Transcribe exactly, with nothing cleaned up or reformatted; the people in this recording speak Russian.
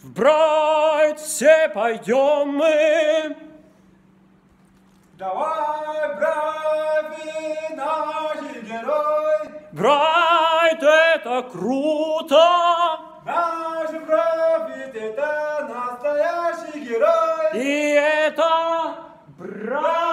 В Брайт все пойдем мы. Давай, брави, наши герои! Брайт — это круто! Наш брави — это настоящий герой! И это Брайт!